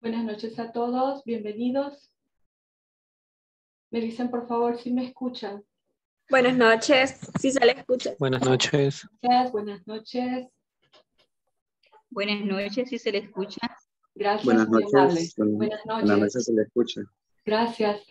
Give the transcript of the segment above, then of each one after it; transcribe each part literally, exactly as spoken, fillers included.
Buenas noches a todos, bienvenidos. Me dicen por favor si me escuchan. Buenas noches, sí se le escucha. Buenas noches. Gracias, buenas noches. Buenas noches, si se le escucha. Gracias, Buenas muy noches. amable. Buenas, Buenas noches. buenas noches, se le escucha. Gracias.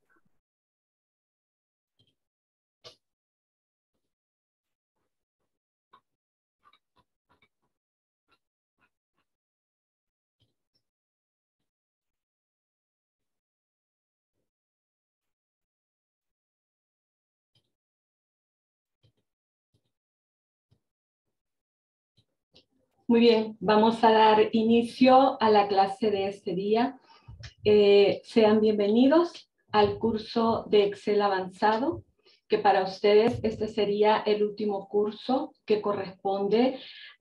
Muy bien, vamos a dar inicio a la clase de este día. Eh, sean bienvenidos al curso de Excel avanzado, que para ustedes este sería el último curso que corresponde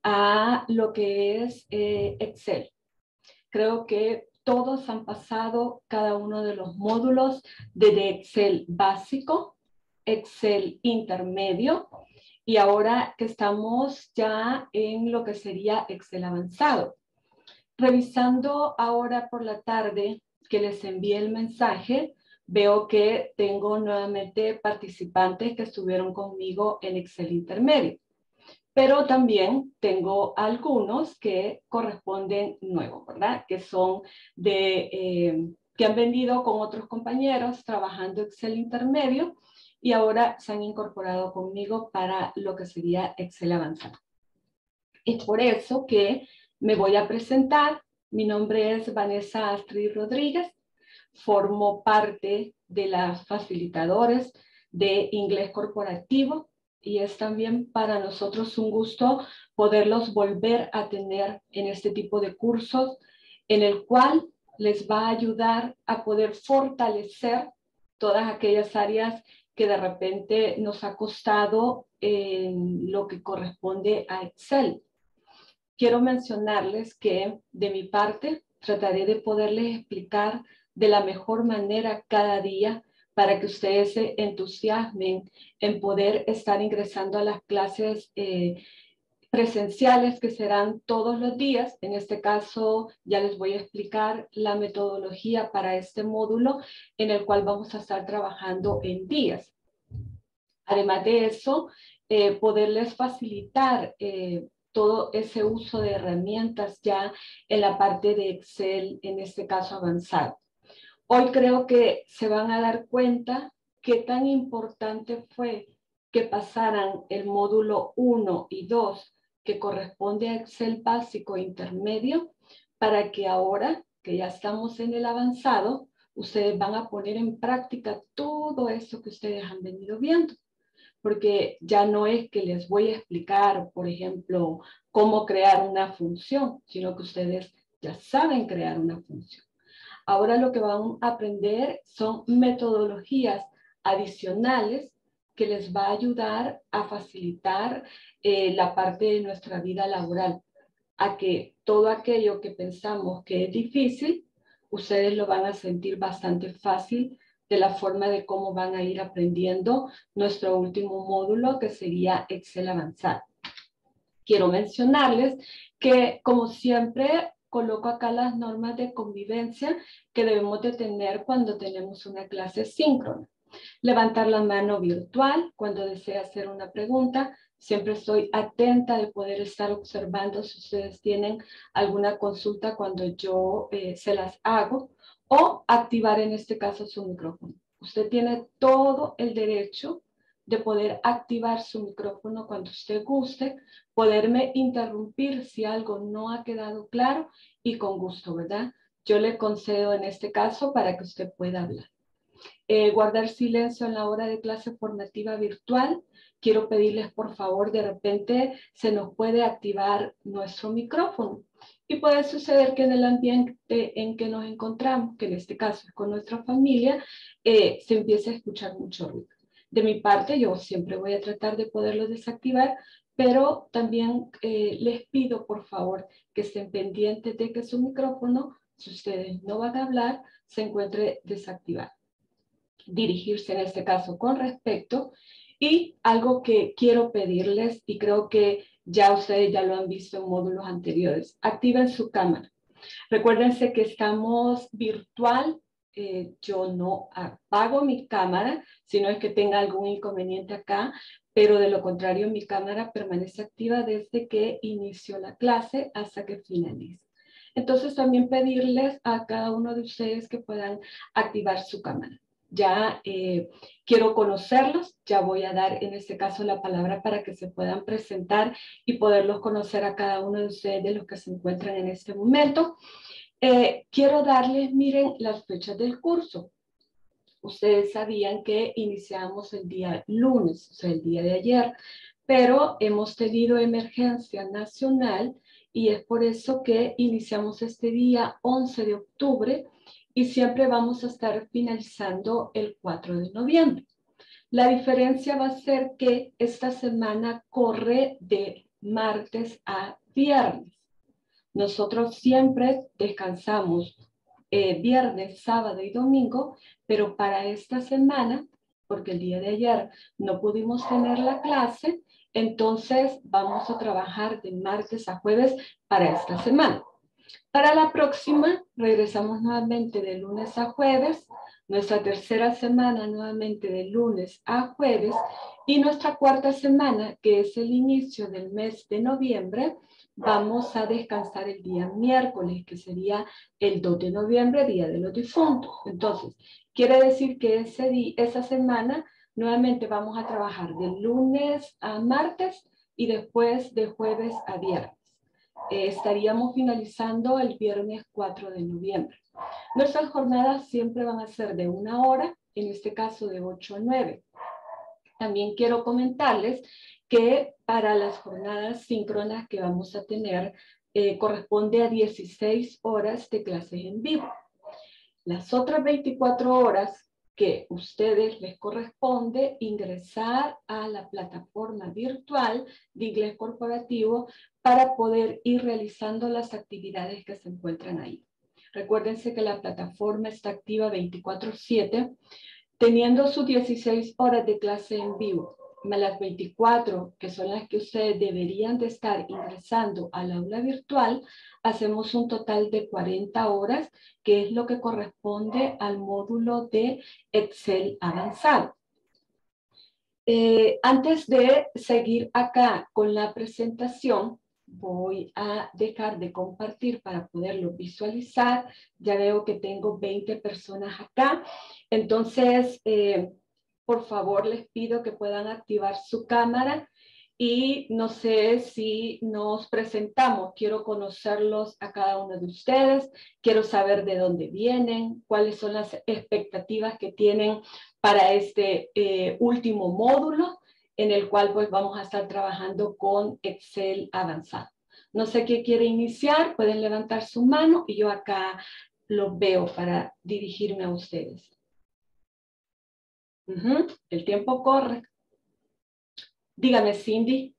a lo que es eh, Excel. Creo que todos han pasado cada uno de los módulos de Excel básico, Excel intermedio, y ahora que estamos ya en lo que sería Excel avanzado. Revisando ahora por la tarde que les envié el mensaje, veo que tengo nuevamente participantes que estuvieron conmigo en Excel intermedio. Pero también tengo algunos que corresponden nuevos, ¿verdad? Que son de, eh, que han venido con otros compañeros trabajando Excel intermedio y ahora se han incorporado conmigo para lo que sería Excel avanzado. Es por eso que me voy a presentar. Mi nombre es Vanessa Astrid Rodríguez. Formo parte de las facilitadores de inglés corporativo y es también para nosotros un gusto poderlos volver a tener en este tipo de cursos en el cual les va a ayudar a poder fortalecer todas aquellas áreas que de repente nos ha costado en lo que corresponde a Excel. Quiero mencionarles que de mi parte trataré de poderles explicar de la mejor manera cada día para que ustedes se entusiasmen en poder estar ingresando a las clases eh, presenciales que serán todos los días. En este caso ya les voy a explicar la metodología para este módulo en el cual vamos a estar trabajando en días. Además de eso, eh, poderles facilitar eh, todo ese uso de herramientas ya en la parte de Excel, en este caso avanzado. Hoy creo que se van a dar cuenta qué tan importante fue que pasaran el módulo uno y dos, que corresponde a Excel básico e intermedio, para que ahora que ya estamos en el avanzado, ustedes van a poner en práctica todo eso que ustedes han venido viendo. Porque ya no es que les voy a explicar, por ejemplo, cómo crear una función, sino que ustedes ya saben crear una función. Ahora lo que van a aprender son metodologías adicionales que les va a ayudar a facilitar eh, la parte de nuestra vida laboral, a que todo aquello que pensamos que es difícil, ustedes lo van a sentir bastante fácil de la forma de cómo van a ir aprendiendo nuestro último módulo, que sería Excel avanzado. Quiero mencionarles que, como siempre, coloco acá las normas de convivencia que debemos de tener cuando tenemos una clase síncrona. Levantar la mano virtual cuando desea hacer una pregunta. Siempre estoy atenta de poder estar observando si ustedes tienen alguna consulta cuando yo eh, se las hago, o activar en este caso su micrófono. Usted tiene todo el derecho de poder activar su micrófono cuando usted guste, poderme interrumpir si algo no ha quedado claro y con gusto, ¿verdad? Yo le concedo en este caso para que usted pueda hablar. Eh, guardar silencio en la hora de clase formativa virtual. Quiero pedirles por favor, de repente se nos puede activar nuestro micrófono y puede suceder que en el ambiente en que nos encontramos, que en este caso es con nuestra familia, eh, se empiece a escuchar mucho ruido. De mi parte, yo siempre voy a tratar de poderlo desactivar, pero también eh, les pido por favor que estén pendientes de que su micrófono, si ustedes no van a hablar, se encuentre desactivado. Dirigirse en este caso con respeto. Y algo que quiero pedirles, y creo que ya ustedes ya lo han visto en módulos anteriores, activen su cámara. Recuérdense que estamos virtual. Eh, yo no apago mi cámara, si no es que tenga algún inconveniente acá, pero de lo contrario mi cámara permanece activa desde que inició la clase hasta que finalice. Entonces también pedirles a cada uno de ustedes que puedan activar su cámara. Ya eh, quiero conocerlos, ya voy a dar en este caso la palabra para que se puedan presentar y poderlos conocer a cada uno de ustedes de los que se encuentran en este momento. Eh, quiero darles, miren, las fechas del curso. Ustedes sabían que iniciamos el día lunes, o sea, el día de ayer, pero hemos tenido emergencia nacional y es por eso que iniciamos este día once de octubre y siempre vamos a estar finalizando el cuatro de noviembre. La diferencia va a ser que esta semana corre de martes a viernes. Nosotros siempre descansamos eh, viernes, sábado y domingo, pero para esta semana, porque el día de ayer no pudimos tener la clase, entonces vamos a trabajar de martes a jueves para esta semana. Para la próxima, regresamos nuevamente de lunes a jueves, nuestra tercera semana nuevamente de lunes a jueves, y nuestra cuarta semana, que es el inicio del mes de noviembre, vamos a descansar el día miércoles, que sería el dos de noviembre, Día de los Difuntos. Entonces, quiere decir que ese día, esa semana nuevamente vamos a trabajar de lunes a martes y después de jueves a viernes. Eh, estaríamos finalizando el viernes cuatro de noviembre. Nuestras jornadas siempre van a ser de una hora, en este caso de ocho a nueve. También quiero comentarles que para las jornadas síncronas que vamos a tener, eh, corresponde a dieciséis horas de clases en vivo. Las otras veinticuatro horas que ustedes les corresponde ingresar a la plataforma virtual de inglés corporativo para poder ir realizando las actividades que se encuentran ahí. Recuérdense que la plataforma está activa veinticuatro siete, teniendo sus dieciséis horas de clase en vivo, más las veinticuatro, que son las que ustedes deberían de estar ingresando al aula virtual, hacemos un total de cuarenta horas, que es lo que corresponde al módulo de Excel avanzado. Eh, antes de seguir acá con la presentación, voy a dejar de compartir para poderlo visualizar. Ya veo que tengo veinte personas acá. Entonces, eh, por favor, les pido que puedan activar su cámara y no sé si nos presentamos. Quiero conocerlos a cada uno de ustedes. Quiero saber de dónde vienen, cuáles son las expectativas que tienen para este eh, último módulo en el cual pues vamos a estar trabajando con Excel avanzado. No sé qué quiere iniciar, pueden levantar su mano y yo acá los veo para dirigirme a ustedes. Uh-huh. El tiempo corre. Dígame, Cindy.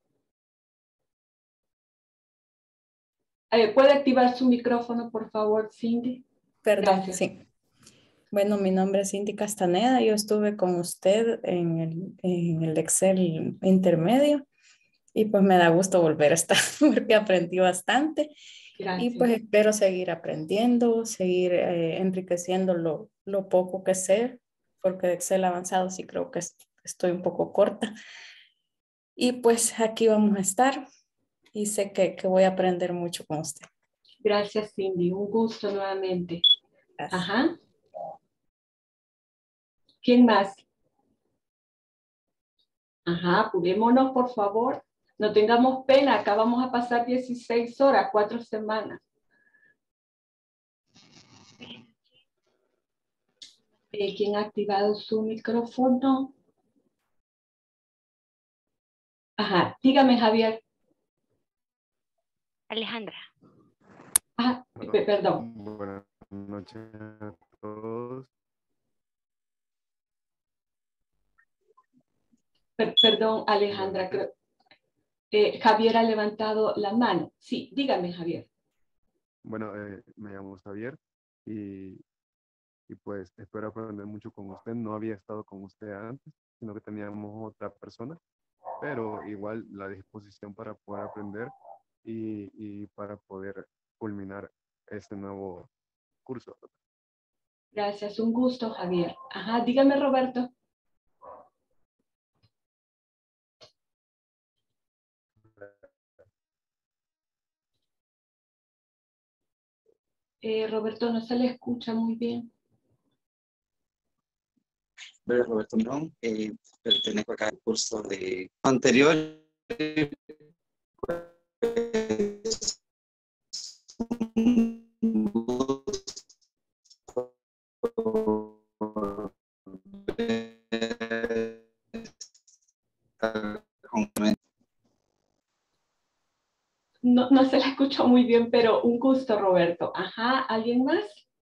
Eh, ¿Puede activar su micrófono, por favor, Cindy? Perdón, Gracias. sí. Bueno, mi nombre es Cindy Castaneda. Yo estuve con usted en el, en el Excel intermedio y pues me da gusto volver a estar porque aprendí bastante. Gracias. Y pues espero seguir aprendiendo, seguir eh, enriqueciendo lo, lo poco que sé, porque de Excel avanzado sí creo que es, estoy un poco corta. Y pues aquí vamos a estar y sé que, que voy a aprender mucho con usted. Gracias, Cindy. Un gusto nuevamente. Gracias. Ajá. ¿Quién más? Ajá, apurémonos, por favor. No tengamos pena, acá vamos a pasar dieciséis horas, cuatro semanas. Eh, ¿Quién ha activado su micrófono? Ajá, dígame, Javier. Alejandra. Ah, Bueno, perdón. buenas noches a todos. Per perdón, Alejandra. Creo, eh, Javier ha levantado la mano. Sí, dígame, Javier. Bueno, eh, me llamo Javier y, y pues espero aprender mucho con usted. No había estado con usted antes, sino que teníamos otra persona, pero igual la disposición para poder aprender y, y para poder culminar este nuevo curso. Gracias, un gusto, Javier. Ajá, dígame, Roberto. Eh, Roberto, no se le escucha muy bien. Soy Roberto Mirón, eh, pertenezco acá al curso de anterior. No, no se le escuchó muy bien, pero un gusto, Roberto. Ajá, ¿alguien más?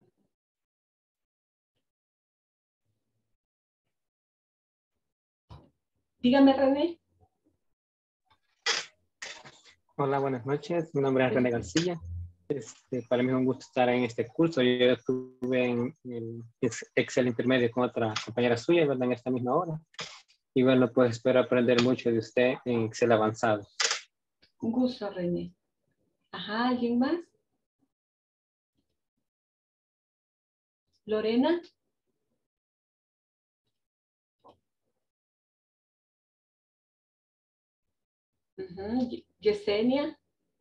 Dígame, René. Hola, buenas noches. Mi nombre es René García. Este, para mí es un gusto estar en este curso. Yo estuve en el Excel intermedio con otra compañera suya, ¿verdad? En esta misma hora. Y bueno, pues espero aprender mucho de usted en Excel avanzado. Un gusto, René. Ajá, ¿alguien más? Lorena. Uh-huh. Yesenia.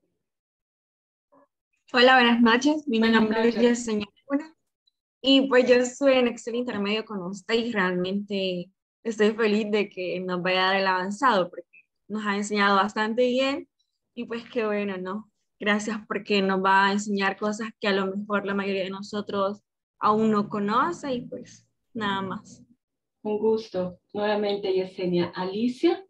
Hola, buenas noches. Mi Buenas nombre noches. es Yesenia Luna. Y pues yo estuve en Excel intermedio con usted y realmente estoy feliz de que nos vaya a dar el avanzado porque nos ha enseñado bastante bien y pues qué bueno, ¿no? Gracias porque nos va a enseñar cosas que a lo mejor la mayoría de nosotros aún no conoce y pues nada más. Un gusto. Nuevamente, Yesenia. Alicia.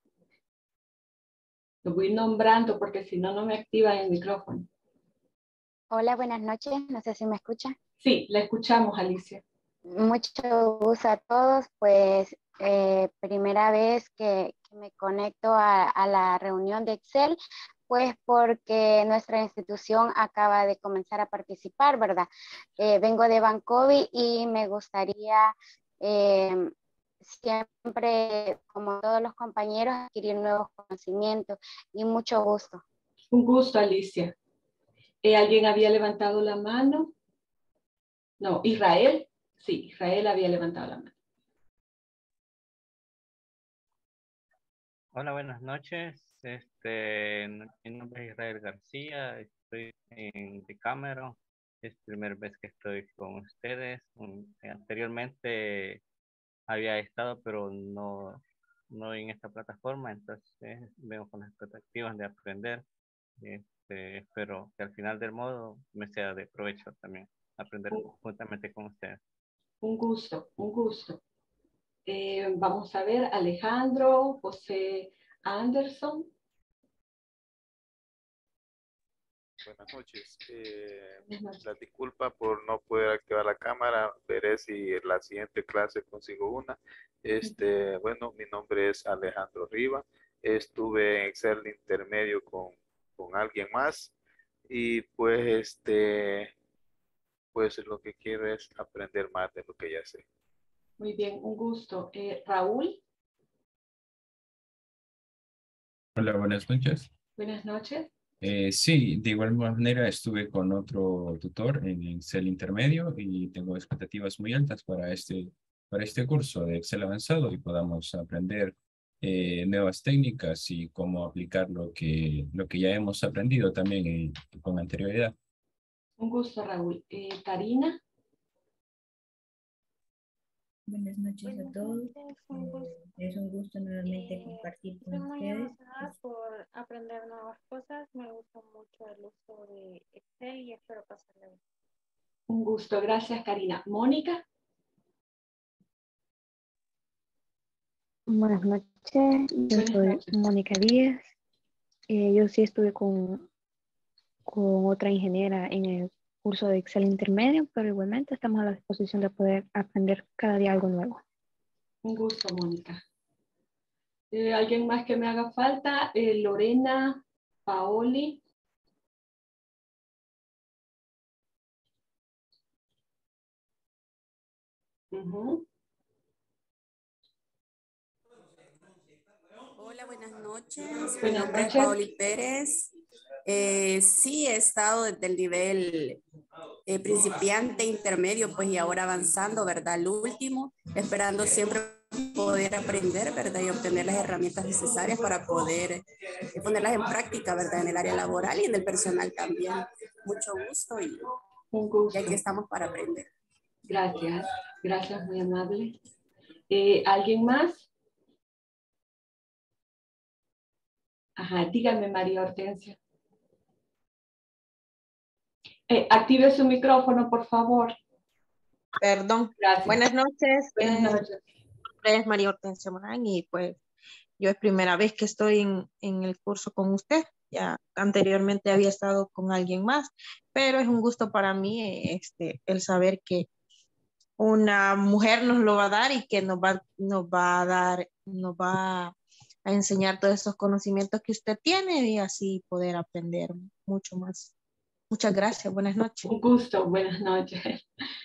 Lo voy nombrando porque si no, no me activan el micrófono. Hola, buenas noches. No sé si me escucha. Sí, la escuchamos, Alicia. Mucho gusto a todos. Pues eh, primera vez que, que me conecto a, a la reunión de Excel, pues porque nuestra institución acaba de comenzar a participar, ¿verdad? Eh, vengo de Bancovi y me gustaría eh, siempre, como todos los compañeros, adquirir nuevos conocimientos y mucho gusto. Un gusto, Alicia. Eh, ¿Alguien había levantado la mano? No, Israel. Sí, Israel había levantado la mano. Hola, buenas noches. Este, mi nombre es Israel García. Estoy en Decameron. Es la primera vez que estoy con ustedes. Un- Anteriormente había estado, pero no, no en esta plataforma. Entonces, vengo con las expectativas de aprender. Este, espero que al final del modo me sea de provecho también aprender Un, juntamente con ustedes. un gusto, un gusto. Eh, vamos a ver, Alejandro, José Anderson. Buenas noches. Eh, Buenas noches. la disculpa por no poder activar la cámara. Veré si en la siguiente clase consigo una. Este, bueno, mi nombre es Alejandro Riva. Estuve en Excel intermedio con, con alguien más. Y pues este, pues lo que quiero es aprender más de lo que ya sé. Muy bien, un gusto. Eh, Raúl, Hola, buenas noches. buenas noches. Eh, sí, de igual manera estuve con otro tutor en Excel intermedio y tengo expectativas muy altas para este, para este curso de Excel avanzado y podamos aprender eh, nuevas técnicas y cómo aplicar lo que, lo que ya hemos aprendido también eh, con anterioridad. Un gusto, Raúl. Eh, Karina. Buenas noches Buenas a todos. noches, un gusto. Eh, es un gusto nuevamente Eh, compartir con estoy muy ustedes. emocionada por aprender nuevas cosas. Me gusta mucho el uso de Excel y espero pasarla bien. Un gusto, gracias, Karina. Mónica. Buenas noches, yo Buenas soy noches. Mónica Díaz. Eh, yo sí estuve con, con otra ingeniera en el curso de Excel intermedio, pero igualmente estamos a la disposición de poder aprender cada día algo nuevo. Un gusto, Mónica. Eh, ¿Alguien más que me haga falta? Eh, Lorena, Paoli. Uh-huh. Hola, buenas noches. Mi Buenas nombre es noches. Paoli Pérez. Eh, sí, he estado desde el nivel eh, principiante, intermedio, pues y ahora avanzando, ¿verdad? Al último, esperando siempre poder aprender, ¿verdad? Y obtener las herramientas necesarias para poder eh, ponerlas en práctica, ¿verdad? En el área laboral y en el personal también. Mucho gusto y, Un gusto. y aquí estamos para aprender. Gracias, gracias, muy amable. Eh, ¿Alguien más? Ajá, dígame, María Hortensia. Eh, active su micrófono, por favor. Perdón. Gracias. Buenas noches. Buenas Eh, noches. mi nombre es María Hortensia Morán y pues yo es primera vez que estoy en, en el curso con usted. Ya anteriormente había estado con alguien más, pero es un gusto para mí eh, este, el saber que una mujer nos lo va a dar y que nos va, nos va a dar, nos va a enseñar todos esos conocimientos que usted tiene y así poder aprender mucho más. Muchas gracias. Buenas noches. Un gusto. Buenas noches.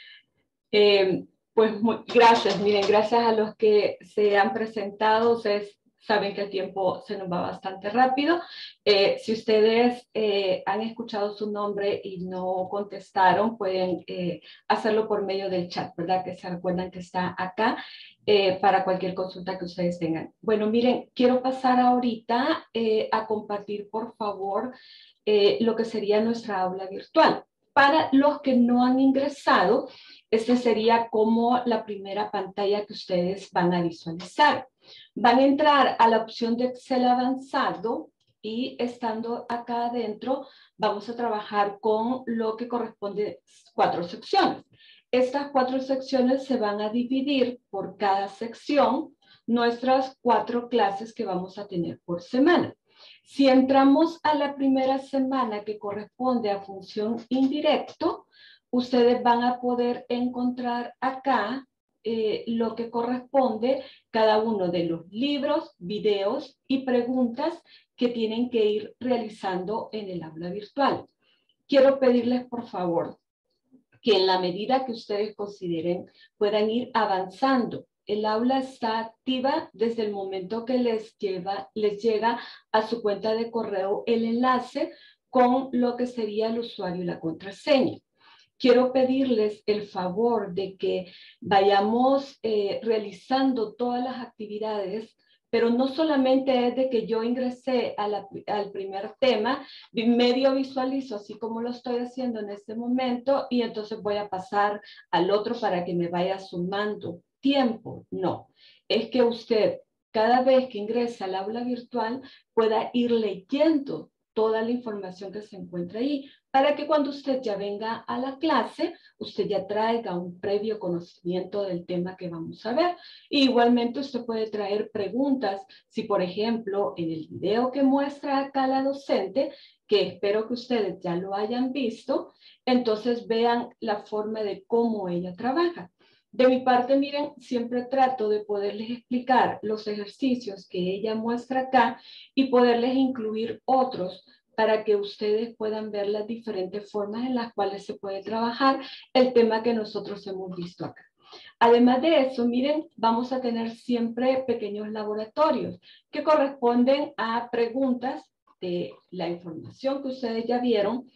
Eh, pues muy, gracias, miren, gracias a los que se han presentado, ustedes saben que el tiempo se nos va bastante rápido. Eh, si ustedes eh, han escuchado su nombre y no contestaron, pueden eh, hacerlo por medio del chat, ¿verdad? Que se recuerdan que está acá eh, para cualquier consulta que ustedes tengan. Bueno, miren, quiero pasar ahorita eh, a compartir, por favor, eh, lo que sería nuestra aula virtual. Para los que no han ingresado, esta sería como la primera pantalla que ustedes van a visualizar. Van a entrar a la opción de Excel avanzado y estando acá adentro vamos a trabajar con lo que corresponde cuatro secciones. Estas cuatro secciones se van a dividir por cada sección nuestras cuatro clases que vamos a tener por semana. Si entramos a la primera semana que corresponde a función indirecto, ustedes van a poder encontrar acá eh, lo que corresponde cada uno de los libros, videos y preguntas que tienen que ir realizando en el aula virtual. Quiero pedirles, por favor, que en la medida que ustedes consideren puedan ir avanzando. El aula está activa desde el momento que les, lleva, les llega a su cuenta de correo el enlace con lo que sería el usuario y la contraseña. Quiero pedirles el favor de que vayamos eh, realizando todas las actividades, pero no solamente es de que yo ingresé a la, al primer tema, medio visualizo así como lo estoy haciendo en este momento y entonces voy a pasar al otro para que me vaya sumando tiempo. No, es que usted cada vez que ingresa al aula virtual pueda ir leyendo toda la información que se encuentra ahí, para que cuando usted ya venga a la clase, usted ya traiga un previo conocimiento del tema que vamos a ver. Y igualmente usted puede traer preguntas, si por ejemplo en el video que muestra acá la docente, que espero que ustedes ya lo hayan visto, entonces vean la forma de cómo ella trabaja. De mi parte, miren, siempre trato de poderles explicar los ejercicios que ella muestra acá y poderles incluir otros para que ustedes puedan ver las diferentes formas en las cuales se puede trabajar el tema que nosotros hemos visto acá. Además de eso, miren, vamos a tener siempre pequeños laboratorios que corresponden a preguntas de la información que ustedes ya vieron.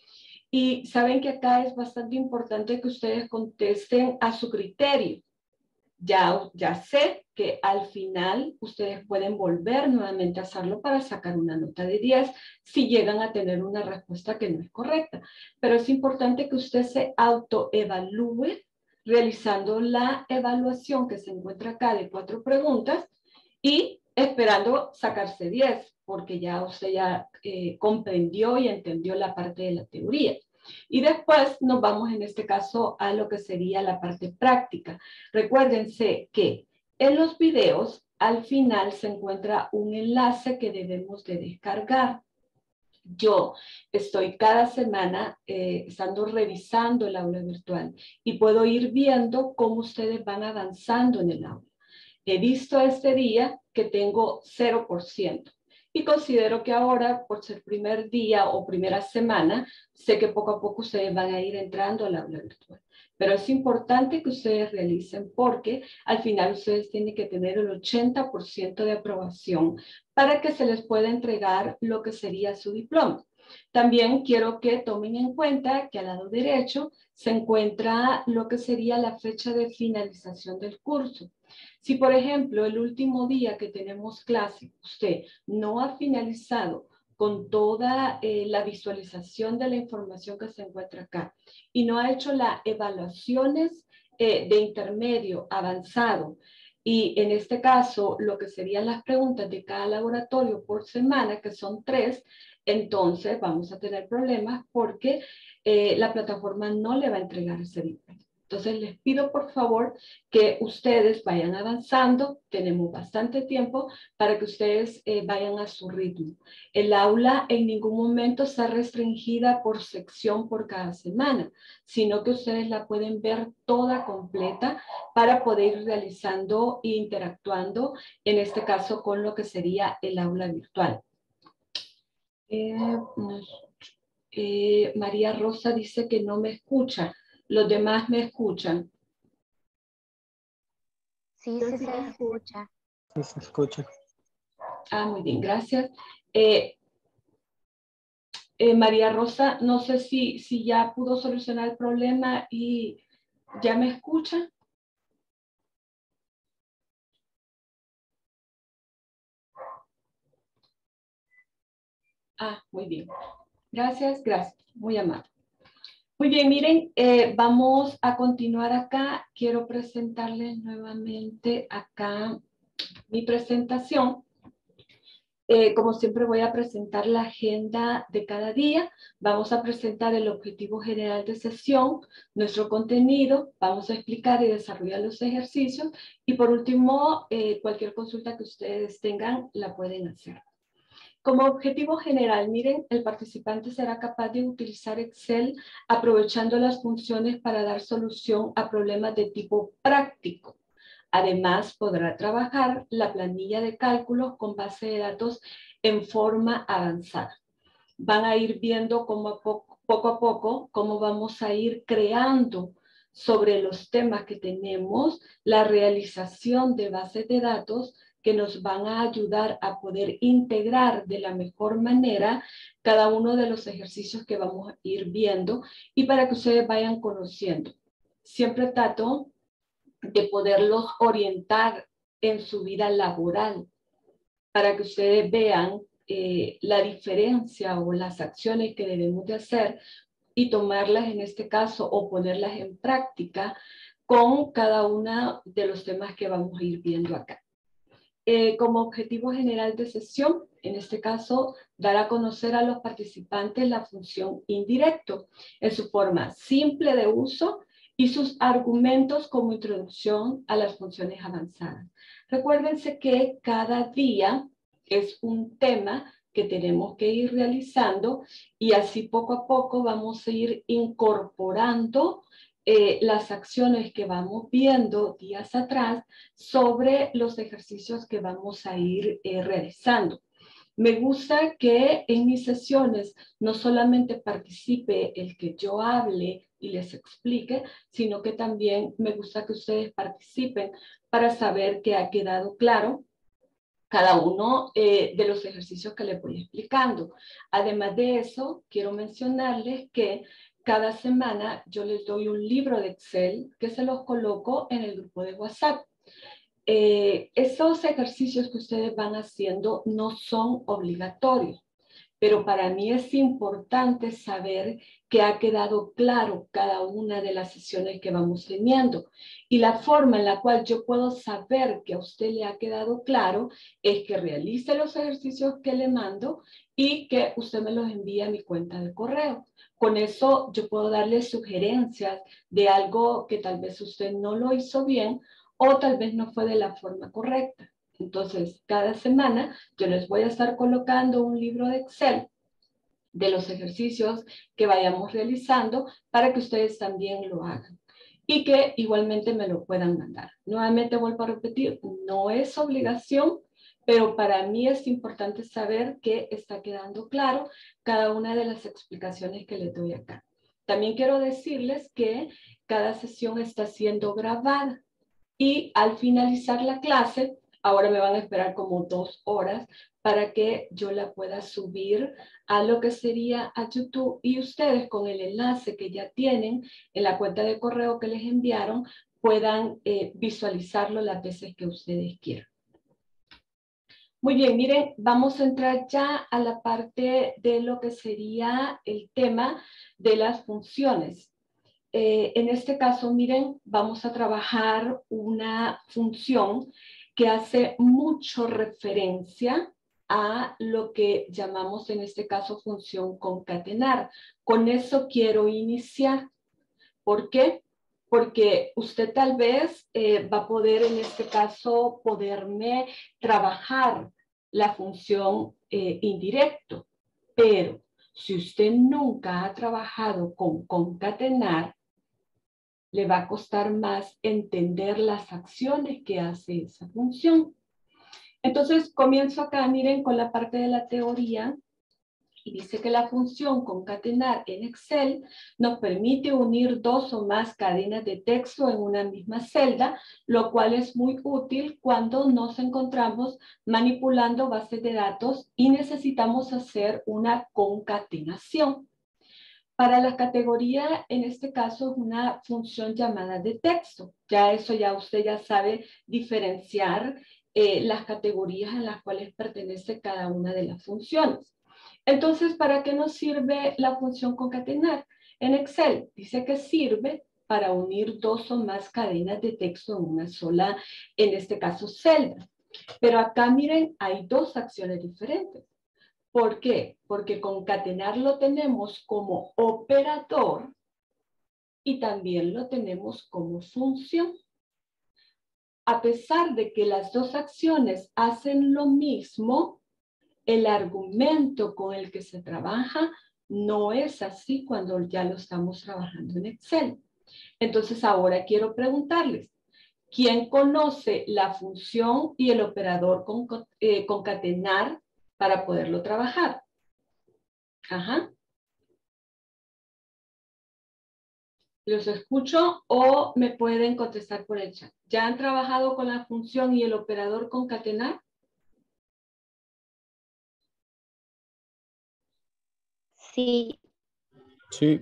Y saben que acá es bastante importante que ustedes contesten a su criterio. Ya, ya sé que al final ustedes pueden volver nuevamente a hacerlo para sacar una nota de diez si llegan a tener una respuesta que no es correcta. Pero es importante que usted se autoevalúe realizando la evaluación que se encuentra acá de cuatro preguntas y esperando sacarse diez, porque ya usted ya eh, comprendió y entendió la parte de la teoría. Y después nos vamos en este caso a lo que sería la parte práctica. Recuérdense que en los videos al final se encuentra un enlace que debemos de descargar. Yo estoy cada semana eh, estando revisando el aula virtual y puedo ir viendo cómo ustedes van avanzando en el aula. He visto este día que tengo cero por ciento. Y considero que ahora, por ser primer día o primera semana, sé que poco a poco ustedes van a ir entrando al aula virtual. Pero es importante que ustedes realicen porque al final ustedes tienen que tener el ochenta por ciento de aprobación para que se les pueda entregar lo que sería su diploma. También quiero que tomen en cuenta que al lado derecho se encuentra lo que sería la fecha de finalización del curso. Si, por ejemplo, el último día que tenemos clase, usted no ha finalizado con toda eh, la visualización de la información que se encuentra acá y no ha hecho las evaluaciones eh, de intermedio, avanzado, y en este caso lo que serían las preguntas de cada laboratorio por semana, que son tres, entonces vamos a tener problemas porque eh, la plataforma no le va a entregar ese dictamen. Entonces les pido por favor que ustedes vayan avanzando, tenemos bastante tiempo para que ustedes eh, vayan a su ritmo. El aula en ningún momento está restringida por sección por cada semana, sino que ustedes la pueden ver toda completa para poder ir realizando e interactuando, en este caso con lo que sería el aula virtual. Eh, eh, María Rosa dice que no me escucha. ¿Los demás me escuchan? Sí, sí se escucha. Sí, se escucha. Ah, muy bien, gracias. Eh, eh, María Rosa, no sé si, si ya pudo solucionar el problema y ya me escucha. Ah, muy bien. Gracias, gracias. Muy amable. Muy bien, miren, eh, vamos a continuar acá. Quiero presentarles nuevamente acá mi presentación. Eh, como siempre voy a presentar la agenda de cada día. Vamos a presentar el objetivo general de sesión, nuestro contenido, vamos a explicar y desarrollar los ejercicios y por último, eh, cualquier consulta que ustedes tengan la pueden hacer. Como objetivo general, miren, el participante será capaz de utilizar Excel aprovechando las funciones para dar solución a problemas de tipo práctico. Además, podrá trabajar la planilla de cálculos con base de datos en forma avanzada. Van a ir viendo cómo a poco, poco a poco cómo vamos a ir creando sobre los temas que tenemos la realización de bases de datos que nos van a ayudar a poder integrar de la mejor manera cada uno de los ejercicios que vamos a ir viendo y para que ustedes vayan conociendo. Siempre trato de poderlos orientar en su vida laboral para que ustedes vean eh, la diferencia o las acciones que debemos de hacer y tomarlas en este caso o ponerlas en práctica con cada uno de los temas que vamos a ir viendo acá. Eh, como objetivo general de sesión, en este caso, dar a conocer a los participantes la función indirecto en su forma simple de uso y sus argumentos como introducción a las funciones avanzadas. Recuérdense que cada día es un tema que tenemos que ir realizando y así poco a poco vamos a ir incorporando Eh, las acciones que vamos viendo días atrás sobre los ejercicios que vamos a ir eh, realizando. Me gusta que en mis sesiones no solamente participe el que yo hable y les explique, sino que también me gusta que ustedes participen para saber que ha quedado claro cada uno eh, de los ejercicios que les voy explicando. Además de eso, quiero mencionarles que cada semana yo les doy un libro de Excel que se los coloco en el grupo de WhatsApp. Eh, esos ejercicios que ustedes van haciendo no son obligatorios, pero para mí es importante saber que ha quedado claro cada una de las sesiones que vamos teniendo. Y la forma en la cual yo puedo saber que a usted le ha quedado claro es que realice los ejercicios que le mando y que usted me los envíe a mi cuenta de correo. Con eso yo puedo darle sugerencias de algo que tal vez usted no lo hizo bien o tal vez no fue de la forma correcta. Entonces, cada semana yo les voy a estar colocando un libro de Excel de los ejercicios que vayamos realizando para que ustedes también lo hagan y que igualmente me lo puedan mandar. Nuevamente vuelvo a repetir, no es obligación, pero para mí es importante saber que está quedando claro cada una de las explicaciones que les doy acá. También quiero decirles que cada sesión está siendo grabada y al finalizar la clase, Ahora me van a esperar como dos horas para que yo la pueda subir a lo que sería a YouTube, y ustedes con el enlace que ya tienen en la cuenta de correo que les enviaron puedan eh, visualizarlo las veces que ustedes quieran. Muy bien, miren, vamos a entrar ya a la parte de lo que sería el tema de las funciones. Eh, en este caso, miren, vamos a trabajar una función que hace mucho referencia a lo que llamamos en este caso función concatenar. Con eso quiero iniciar. ¿Por qué? Porque usted tal vez eh, va a poder en este caso poderme trabajar la función eh, indirecto, pero si usted nunca ha trabajado con concatenar, le va a costar más entender las acciones que hace esa función. Entonces, comienzo acá, miren, con la parte de la teoría, y dice que la función concatenar en Excel nos permite unir dos o más cadenas de texto en una misma celda, lo cual es muy útil cuando nos encontramos manipulando bases de datos y necesitamos hacer una concatenación. Para la categoría, en este caso, es una función llamada de texto. Ya eso ya usted ya sabe diferenciar eh, las categorías en las cuales pertenece cada una de las funciones. Entonces, ¿para qué nos sirve la función concatenar? En Excel dice que sirve para unir dos o más cadenas de texto en una sola, en este caso, celda. Pero acá, miren, hay dos acciones diferentes. ¿Por qué? Porque concatenar lo tenemos como operador y también lo tenemos como función. A pesar de que las dos acciones hacen lo mismo, el argumento con el que se trabaja no es así cuando ya lo estamos trabajando en Excel. Entonces ahora quiero preguntarles, ¿quién conoce la función y el operador concatenar para poderlo trabajar? Ajá. ¿Los escucho o me pueden contestar por el chat? ¿Ya han trabajado con la función y el operador concatenar? Sí. Sí.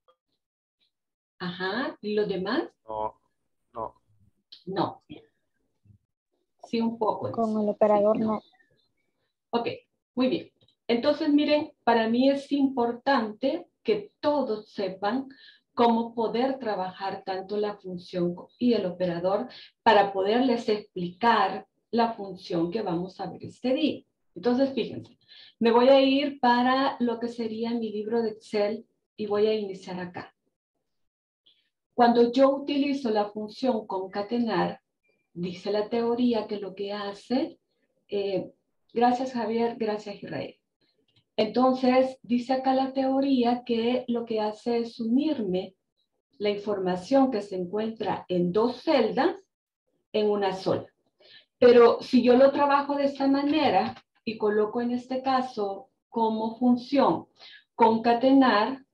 Ajá. ¿Y los demás? No, no. No. Sí, un poco. Con el operador no. Ok, muy bien. Entonces, miren, para mí es importante que todos sepan cómo poder trabajar tanto la función y el operador para poderles explicar la función que vamos a ver este día. Entonces, fíjense, me voy a ir para lo que sería mi libro de Excel y voy a iniciar acá. Cuando yo utilizo la función concatenar, dice la teoría que lo que hace, eh, gracias Javier, gracias Israel. Entonces, dice acá la teoría que lo que hace es unirme la información que se encuentra en dos celdas en una sola. Pero si yo lo trabajo de esta manera y coloco en este caso como función concatenar,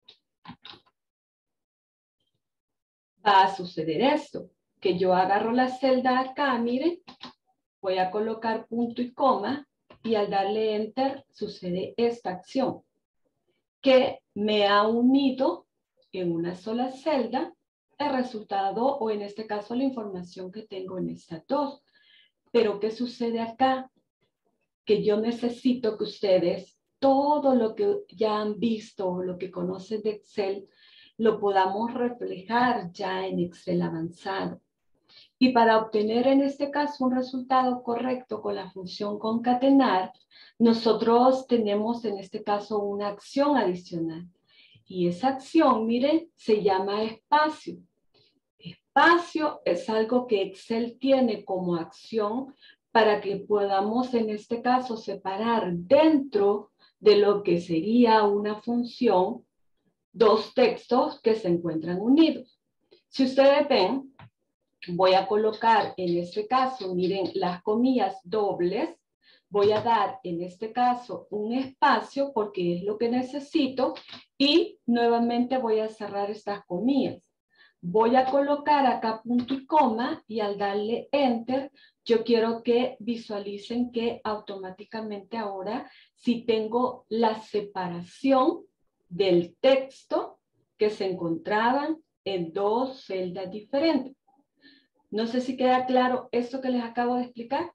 va a suceder esto, que yo agarro la celda acá, miren, voy a colocar punto y coma y al darle enter sucede esta acción, que me ha unido en una sola celda el resultado o en este caso la información que tengo en estas dos. Pero ¿qué sucede acá? Que yo necesito que ustedes todo lo que ya han visto o lo que conocen de Excel lo podamos reflejar ya en Excel avanzado. Y para obtener en este caso un resultado correcto con la función concatenar, nosotros tenemos en este caso una acción adicional. Y esa acción, miren, se llama espacio. Espacio es algo que Excel tiene como acción para que podamos en este caso separar dentro de lo que sería una función dos textos que se encuentran unidos. Si ustedes ven, voy a colocar en este caso, miren, las comillas dobles. Voy a dar en este caso un espacio porque es lo que necesito y nuevamente voy a cerrar estas comillas. Voy a colocar acá punto y coma y al darle enter, yo quiero que visualicen que automáticamente ahora si tengo la separación del texto que se encontraban en dos celdas diferentes. No sé si queda claro esto que les acabo de explicar.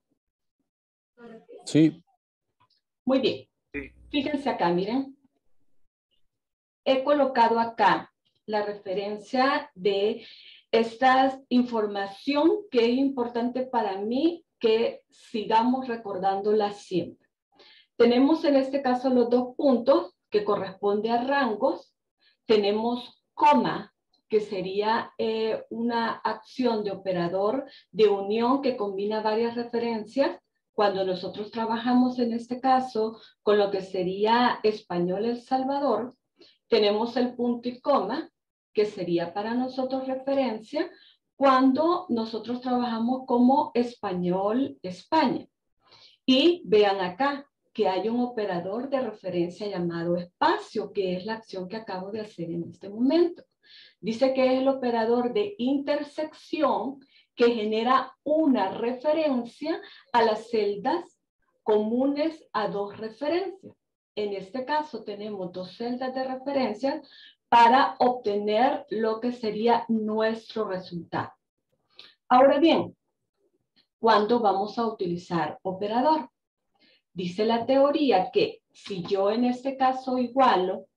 Sí. Muy bien. Fíjense acá, miren. He colocado acá la referencia de esta información que es importante para mí que sigamos recordándola siempre. Tenemos en este caso los dos puntos que corresponde a rangos. Tenemos coma, que sería eh, una acción de operador de unión que combina varias referencias. Cuando nosotros trabajamos en este caso con lo que sería español El Salvador, tenemos el punto y coma, que sería para nosotros referencia cuando nosotros trabajamos como español España. Y vean acá que hay un operador de referencia llamado espacio, que es la acción que acabo de hacer en este momento. Dice que es el operador de intersección que genera una referencia a las celdas comunes a dos referencias. En este caso tenemos dos celdas de referencia para obtener lo que sería nuestro resultado. Ahora bien, ¿cuándo vamos a utilizar operador? Dice la teoría que si yo en este caso igualo,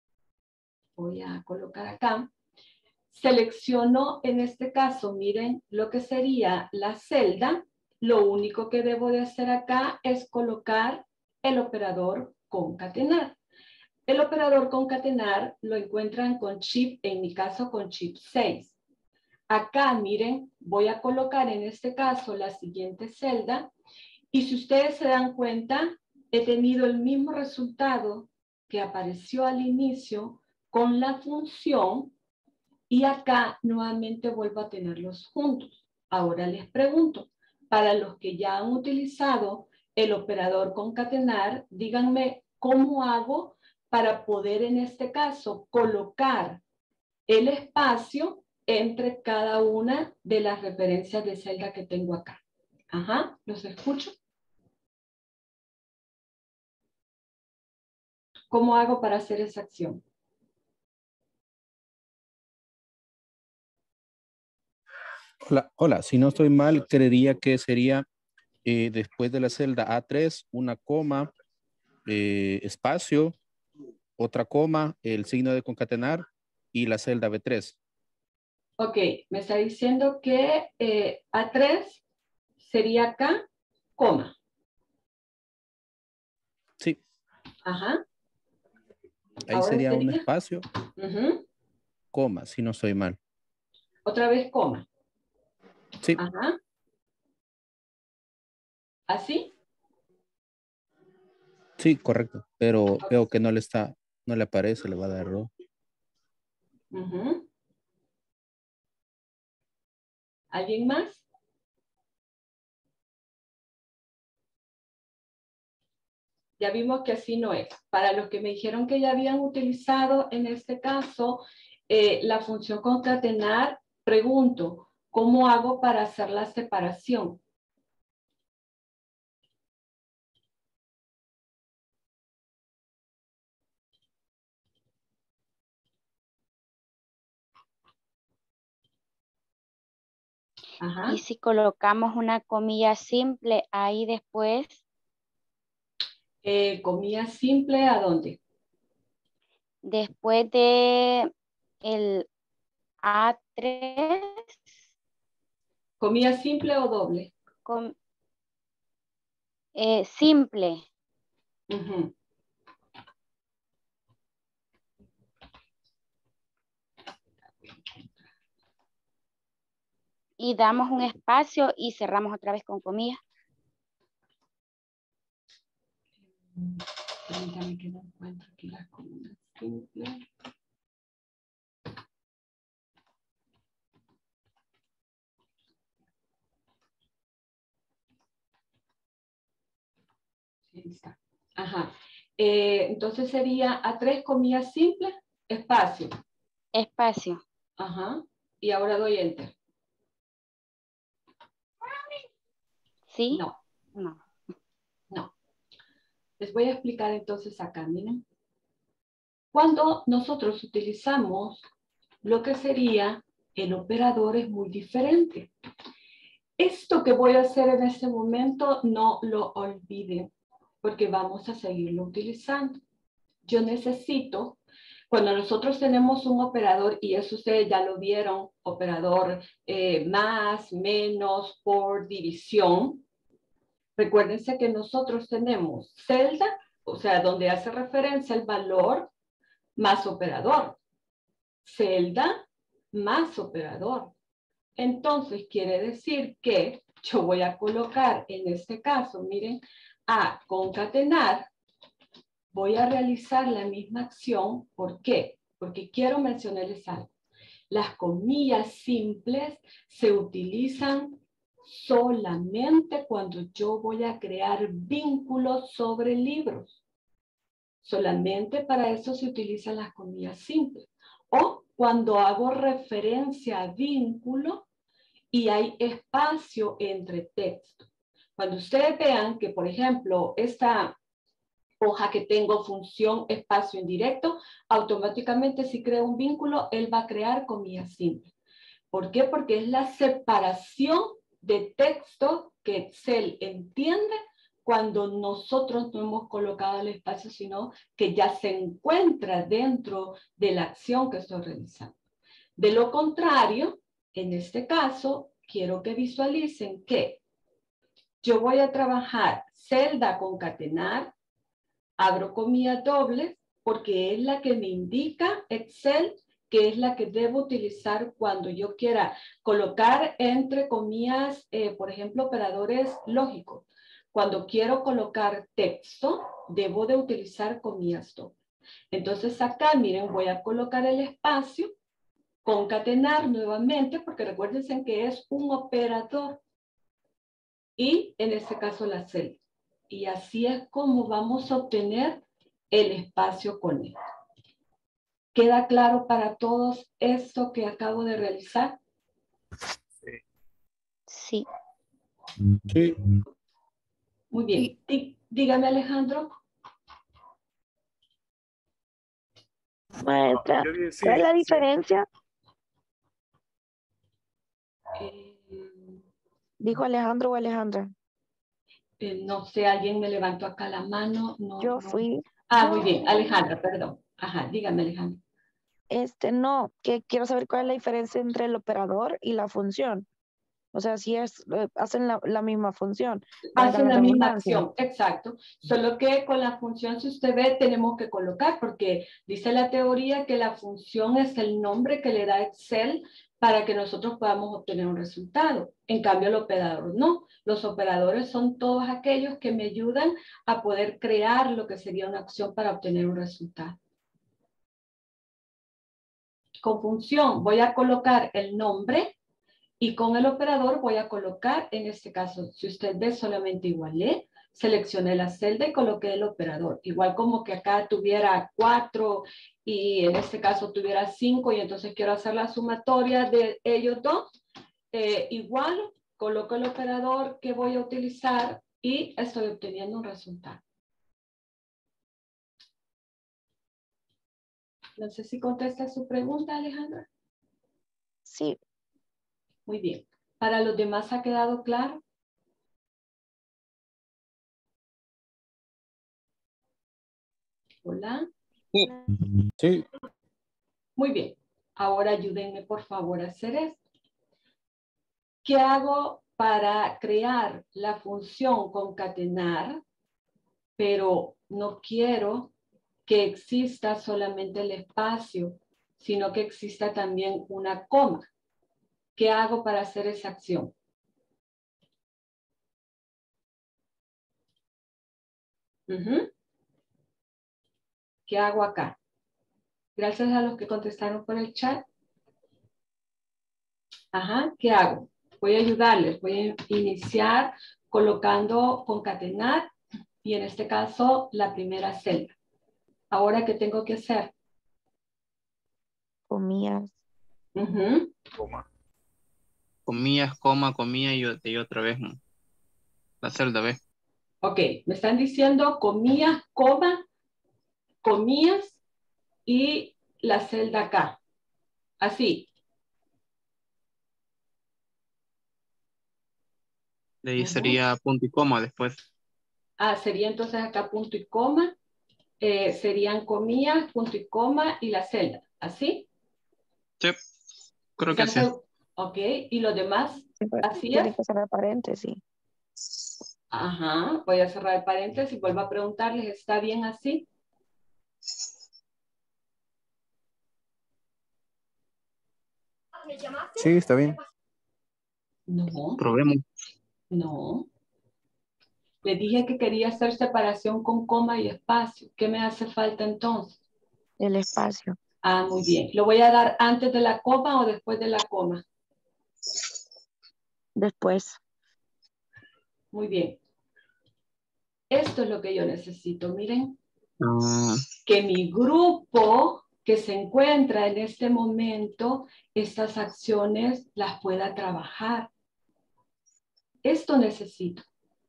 voy a colocar acá, selecciono en este caso, miren lo que sería la celda, lo único que debo de hacer acá es colocar el operador concatenar. El operador concatenar lo encuentran con chip, en mi caso con chip seis. Acá, miren, voy a colocar en este caso la siguiente celda y si ustedes se dan cuenta, he tenido el mismo resultado que apareció al inicio con la función y acá nuevamente vuelvo a tenerlos juntos. Ahora les pregunto, para los que ya han utilizado el operador concatenar, díganme cómo hago para poder en este caso colocar el espacio entre cada una de las referencias de celda que tengo acá. Ajá, ¿los escucho? ¿Cómo hago para hacer esa acción? Hola, hola, si no estoy mal, creería que sería eh, después de la celda A tres, una coma, eh, espacio, otra coma, el signo de concatenar y la celda B tres. Ok, me está diciendo que eh, A tres sería acá, coma. Sí. Ajá. Ahí Ahora sería, sería un espacio, uh-huh. coma, si no estoy mal. Otra vez coma. Sí. Ajá. ¿Así? Sí, correcto. Pero veo que no le está, no le aparece, le va a dar error. Uh-huh. ¿Alguien más? Ya vimos que así no es. Para los que me dijeron que ya habían utilizado en este caso eh, la función concatenar, pregunto, ¿cómo hago para hacer la separación? Ajá. Y si colocamos una comilla simple ahí después. Eh, comilla simple, ¿a dónde? Después de el A tres. ¿Comilla simple o doble? Com, eh, simple. Uh-huh. Y damos un espacio y cerramos otra vez con comillas. Permítame que no encuentro aquí la comilla simple. Ahí está. Ajá. Eh, entonces sería A tres comillas simple, espacio. Espacio. Ajá. y ahora doy enter. ¿Sí? No. No. No. Les voy a explicar entonces acá, miren. Cuando nosotros utilizamos lo que sería el operador es muy diferente. Esto que voy a hacer en este momento no lo olviden, porque vamos a seguirlo utilizando. Yo necesito, cuando nosotros tenemos un operador, y eso ustedes ya lo vieron, operador eh, más, menos, por división, recuérdense que nosotros tenemos celda, o sea, donde hace referencia el valor más operador. Celda más operador. Entonces, quiere decir que yo voy a colocar, en este caso, miren, a concatenar, voy a realizar la misma acción. ¿Por qué? Porque quiero mencionarles algo. Las comillas simples se utilizan solamente cuando yo voy a crear vínculos sobre libros. Solamente para eso se utilizan las comillas simples. O cuando hago referencia a vínculo y hay espacio entre texto. Cuando ustedes vean que, por ejemplo, esta hoja que tengo función espacio indirecto, automáticamente si creo un vínculo, él va a crear comillas simples. ¿Por qué? Porque es la separación de texto que Excel entiende cuando nosotros no hemos colocado el espacio, sino que ya se encuentra dentro de la acción que estoy realizando. De lo contrario, en este caso, quiero que visualicen que yo voy a trabajar celda concatenar, abro comillas dobles, porque es la que me indica Excel que es la que debo utilizar cuando yo quiera colocar entre comillas, eh, por ejemplo, operadores lógicos. Cuando quiero colocar texto, debo de utilizar comillas dobles. Entonces acá, miren, voy a colocar el espacio, concatenar nuevamente, porque recuérdense que es un operador. Y en este caso la celda. Y así es como vamos a obtener el espacio con él. ¿Queda claro para todos esto que acabo de realizar? Sí. Sí. Muy bien. Dí, dígame, Alejandro. Maestra, Yo dije sí, ¿cuál es la sí. diferencia? Eh, ¿Dijo Alejandro o Alejandra? eh, no sé, alguien me levantó acá la mano. No, Yo no. fui. Ah, muy bien. Alejandra, perdón. Ajá, dígame, Alejandra. Este, no, que quiero saber cuál es la diferencia entre el operador y la función. O sea, si es, eh, hacen la, la misma función. valga Hacen la misma redundancia. acción, exacto. Solo que con la función, si usted ve, tenemos que colocar, porque dice la teoría que la función es el nombre que le da Excel para que nosotros podamos obtener un resultado. En cambio, el operador no. Los operadores son todos aquellos que me ayudan a poder crear lo que sería una acción para obtener un resultado. Con función voy a colocar el nombre y con el operador voy a colocar, en este caso, si usted ve solamente igualé, seleccioné la celda y coloqué el operador. Igual como que acá tuviera cuatro y en este caso tuviera cinco y entonces quiero hacer la sumatoria de ellos dos. Eh, igual coloco el operador que voy a utilizar y estoy obteniendo un resultado. No sé si contesta su pregunta, Alejandra. Sí. Muy bien. ¿Para los demás ha quedado claro? Hola. Sí. Muy bien. Ahora ayúdenme por favor a hacer esto. ¿Qué hago para crear la función concatenar? Pero no quiero que exista solamente el espacio, sino que exista también una coma. ¿Qué hago para hacer esa acción? Uh-huh. ¿Qué hago acá? Gracias a los que contestaron por el chat. Ajá, ¿qué hago? Voy a ayudarles. Voy a iniciar colocando concatenar y en este caso la primera celda. Ahora, ¿qué tengo que hacer? Comillas. Ujú. Coma. Comillas, coma, comilla y, y otra vez ¿no? La celda B. Ok, me están diciendo comillas, coma, comillas y la celda acá. Así. De ahí Ujú. sería punto y coma después. Ah, sería entonces acá punto y coma. Eh, serían comillas, punto y coma y la celda. ¿Así? Sí, creo que sí. Ok, ¿y los demás? Así Tiene es. que cerrar paréntesis. Ajá, voy a cerrar el paréntesis y vuelvo a preguntarles, ¿está bien así? Sí, está bien. No. Probemos. No. Le dije que quería hacer separación con coma y espacio. ¿Qué me hace falta entonces? El espacio. Ah, muy bien. ¿Lo voy a dar antes de la coma o después de la coma? Después. Muy bien. Esto es lo que yo necesito. Miren. Uh, que mi grupo que se encuentra en este momento, estas acciones las pueda trabajar. Esto necesito.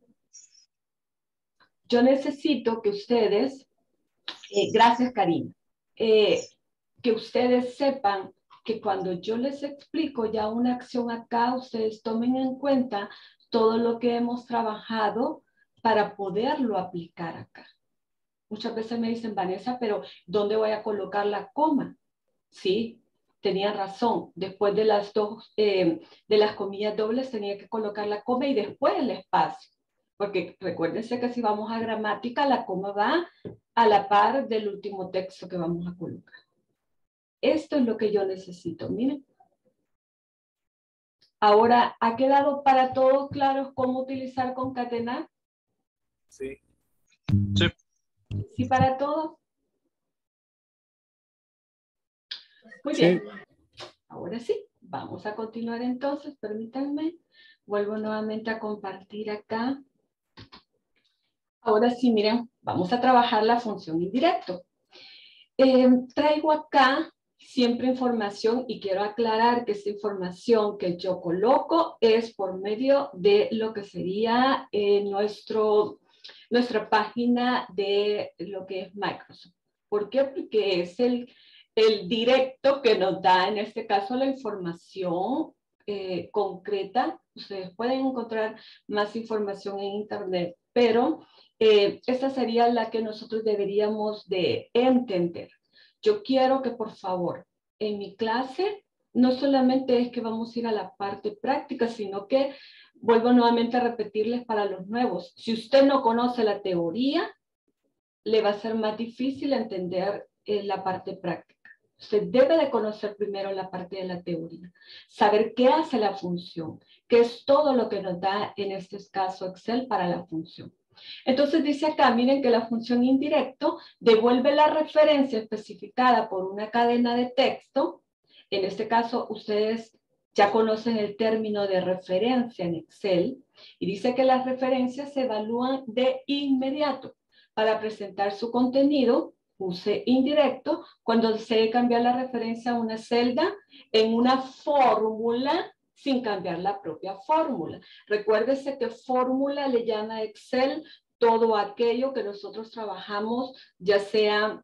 Yo necesito que ustedes, eh, gracias Karina, eh, que ustedes sepan que cuando yo les explico ya una acción acá, ustedes tomen en cuenta todo lo que hemos trabajado para poderlo aplicar acá. Muchas veces me dicen, Vanessa, pero ¿dónde voy a colocar la coma? Sí, tenía razón. Después de las dos, eh, de las comillas dobles tenía que colocar la coma y después el espacio. Porque recuérdense que si vamos a gramática, la coma va a la par del último texto que vamos a colocar. Esto es lo que yo necesito, miren. Ahora, ¿ha quedado para todos claros cómo utilizar concatenar? Sí. Sí. ¿Sí para todos? Muy Sí. bien. Ahora sí, vamos a continuar entonces, permítanme. Vuelvo nuevamente a compartir acá. Ahora sí, miren, vamos a trabajar la función indirecto. Eh, traigo acá siempre información y quiero aclarar que esta información que yo coloco es por medio de lo que sería eh, nuestro, nuestra página de lo que es Microsoft. ¿Por qué? Porque es el, el directo que nos da en este caso la información eh, concreta. Ustedes pueden encontrar más información en internet, pero eh, esta sería la que nosotros deberíamos de entender. Yo quiero que por favor en mi clase no solamente es que vamos a ir a la parte práctica, sino que vuelvo nuevamente a repetirles para los nuevos. Si usted no conoce la teoría, le va a ser más difícil entender eh, la parte práctica. Usted debe de conocer primero la parte de la teoría, saber qué hace la función, qué es todo lo que nos da en este caso Excel para la función. Entonces dice acá, miren que la función indirecto devuelve la referencia especificada por una cadena de texto. En este caso, ustedes ya conocen el término de referencia en Excel y dice que las referencias se evalúan de inmediato. Para presentar su contenido, use indirecto cuando desee cambiar la referencia a una celda en una fórmula sin cambiar la propia fórmula. Recuérdese que fórmula le llama a Excel todo aquello que nosotros trabajamos, ya sea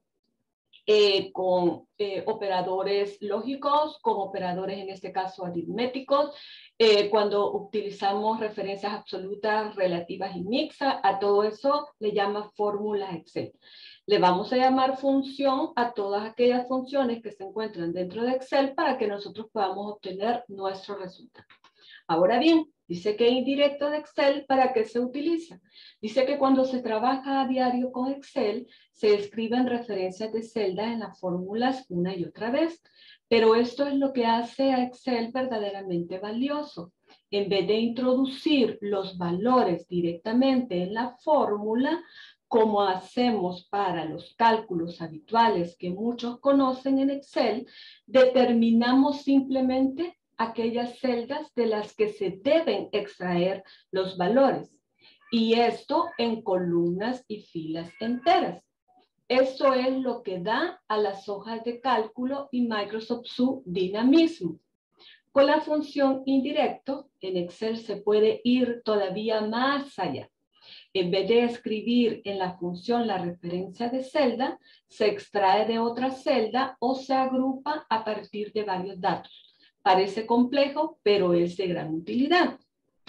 eh, con eh, operadores lógicos, con operadores en este caso aritméticos, eh, cuando utilizamos referencias absolutas, relativas y mixtas, a todo eso le llama fórmula Excel. Le vamos a llamar función a todas aquellas funciones que se encuentran dentro de Excel para que nosotros podamos obtener nuestro resultado. Ahora bien, dice que indirecto de Excel, ¿para qué se utiliza? Dice que cuando se trabaja a diario con Excel, se escriben referencias de celda en las fórmulas una y otra vez, pero esto es lo que hace a Excel verdaderamente valioso. En vez de introducir los valores directamente en la fórmula, como hacemos para los cálculos habituales que muchos conocen en Excel, determinamos simplemente aquellas celdas de las que se deben extraer los valores. Y esto en columnas y filas enteras. Eso es lo que da a las hojas de cálculo y Microsoft su dinamismo. Con la función indirecto, en Excel se puede ir todavía más allá. En vez de escribir en la función la referencia de celda, se extrae de otra celda o se agrupa a partir de varios datos. Parece complejo, pero es de gran utilidad.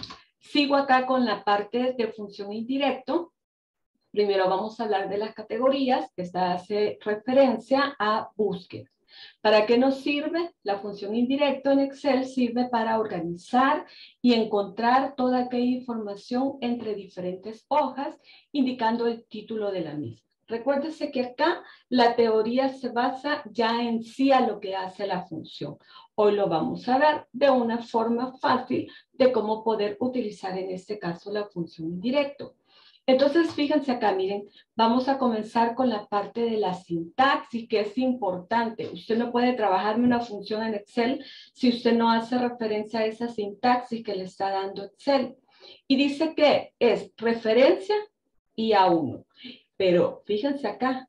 Sigo acá con la parte de función indirecto. Primero vamos a hablar de las categorías. Esta hace referencia a búsqueda. ¿Para qué nos sirve? La función indirecto en Excel sirve para organizar y encontrar toda aquella información entre diferentes hojas, indicando el título de la misma. Recuérdese que acá la teoría se basa ya en sí a lo que hace la función. Hoy lo vamos a ver de una forma fácil de cómo poder utilizar en este caso la función indirecto. Entonces, fíjense acá, miren, vamos a comenzar con la parte de la sintaxis, que es importante. Usted no puede trabajarme una función en Excel si usted no hace referencia a esa sintaxis que le está dando Excel. Y dice que es referencia y A uno. Pero fíjense acá,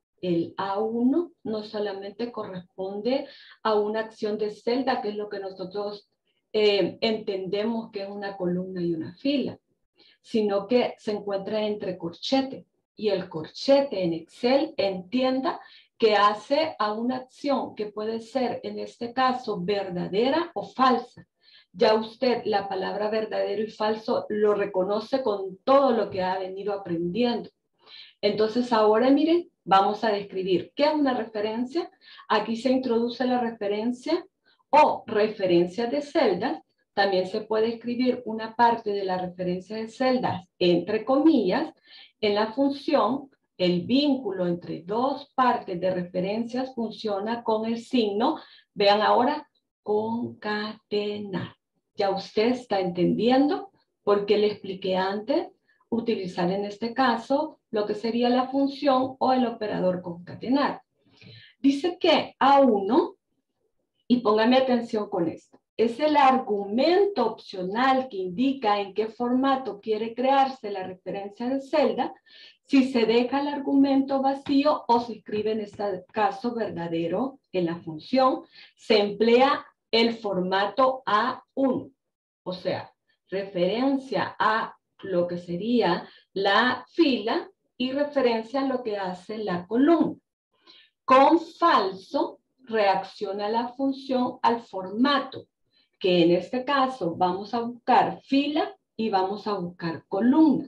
el A uno no solamente corresponde a una acción de celda, que es lo que nosotros eh, entendemos que es una columna y una fila, sino que se encuentra entre corchete. Y el corchete en Excel entienda que hace a una acción que puede ser, en este caso, verdadera o falsa. Ya usted la palabra verdadero y falso lo reconoce con todo lo que ha venido aprendiendo. Entonces ahora miren, vamos a describir qué es una referencia. Aquí se introduce la referencia o referencia de celdas. También se puede escribir una parte de la referencia de celdas entre comillas. En la función, el vínculo entre dos partes de referencias funciona con el signo, vean ahora, concatenar. Ya usted está entendiendo por qué le expliqué antes utilizar en este caso lo que sería la función o el operador concatenar. Dice que A uno, y póngame atención con esto, es el argumento opcional que indica en qué formato quiere crearse la referencia de celda, si se deja el argumento vacío o se escribe en este caso verdadero en la función, se emplea el formato A uno, o sea, referencia a lo que sería la fila y referencia a lo que hace la columna. Con falso reacciona la función al formato, que en este caso vamos a buscar fila y vamos a buscar columna.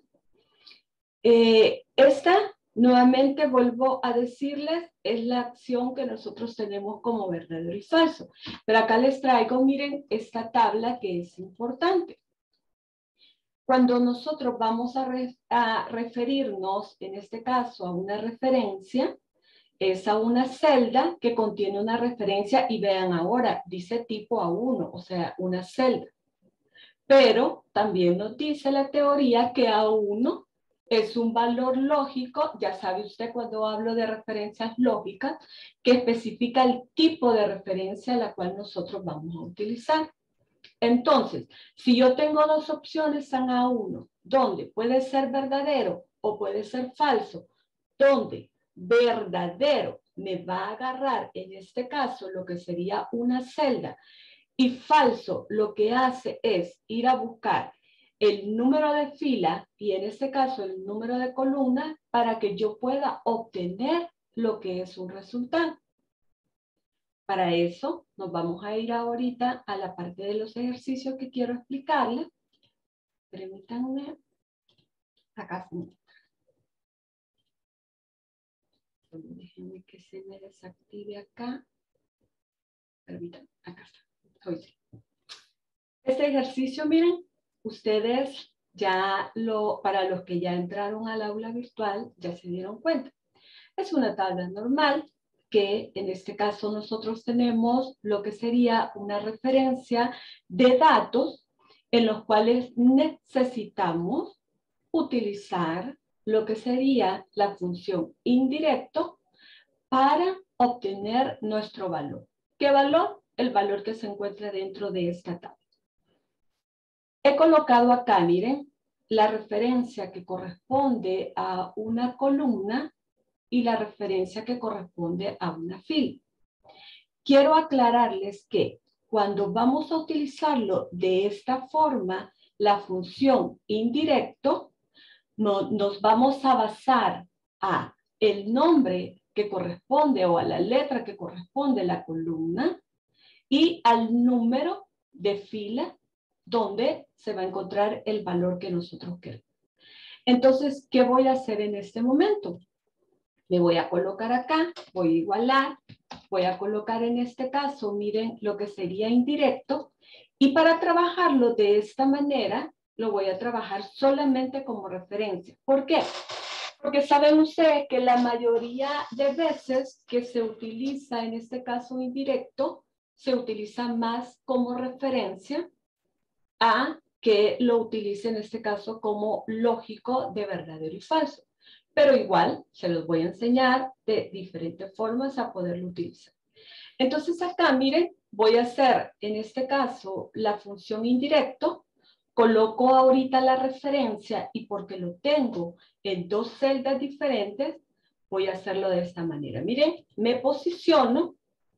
Eh, esta, nuevamente vuelvo a decirles, es la acción que nosotros tenemos como verdadero y falso. Pero acá les traigo, miren, esta tabla que es importante. Cuando nosotros vamos a, re, a referirnos, en este caso, a una referencia, es a una celda que contiene una referencia y vean ahora, dice tipo A uno, o sea, una celda. Pero también nos dice la teoría que A uno es un valor lógico, ya sabe usted cuando hablo de referencias lógicas, que especifica el tipo de referencia a la cual nosotros vamos a utilizar. Entonces, si yo tengo dos opciones en A uno, donde puede ser verdadero o puede ser falso, donde verdadero me va a agarrar en este caso lo que sería una celda y falso lo que hace es ir a buscar el número de fila y en este caso el número de columna para que yo pueda obtener lo que es un resultado. Para eso nos vamos a ir ahorita a la parte de los ejercicios que quiero explicarles. Permítanme. Acá se me... Déjenme que se me desactive acá. Permítanme, acá está. Hoy sí. Este ejercicio, miren, ustedes ya lo, para los que ya entraron al aula virtual, ya se dieron cuenta. Es una tabla normal que en este caso nosotros tenemos lo que sería una referencia de datos en los cuales necesitamos utilizar lo que sería la función indirecto para obtener nuestro valor. ¿Qué valor? El valor que se encuentra dentro de esta tabla. He colocado acá, miren, la referencia que corresponde a una columna y la referencia que corresponde a una fila. Quiero aclararles que cuando vamos a utilizarlo de esta forma, la función indirecto, no, nos vamos a basar a el nombre que corresponde o a la letra que corresponde a la columna y al número de fila donde se va a encontrar el valor que nosotros queremos. Entonces, ¿qué voy a hacer en este momento? Me voy a colocar acá, voy a igualar, voy a colocar en este caso, miren lo que sería indirecto, y para trabajarlo de esta manera, lo voy a trabajar solamente como referencia. ¿Por qué? Porque saben ustedes que la mayoría de veces que se utiliza, en este caso indirecto, se utiliza más como referencia a que lo utilice en este caso como lógico de verdadero y falso. Pero igual se los voy a enseñar de diferentes formas a poderlo utilizar. Entonces acá, miren, voy a hacer en este caso la función indirecto, coloco ahorita la referencia y porque lo tengo en dos celdas diferentes, voy a hacerlo de esta manera. Miren, me posiciono,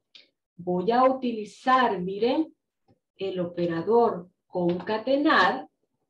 voy a utilizar, miren, el operador concatenar.